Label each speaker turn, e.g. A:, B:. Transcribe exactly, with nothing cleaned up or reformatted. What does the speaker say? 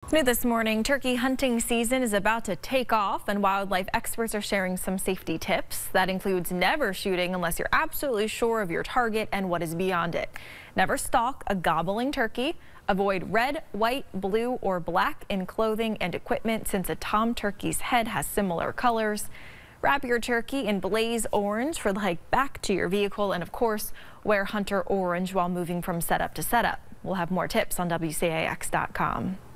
A: New this morning, turkey hunting season is about to take off, and wildlife experts are sharing some safety tips. That includes never shooting unless you're absolutely sure of your target and what is beyond it. Never stalk a gobbling turkey. Avoid red, white, blue, or black in clothing and equipment, since a tom turkey's head has similar colors. Wrap your turkey in blaze orange for the hike back to your vehicle, and of course, wear hunter orange while moving from setup to setup. We'll have more tips on W C A X dot com.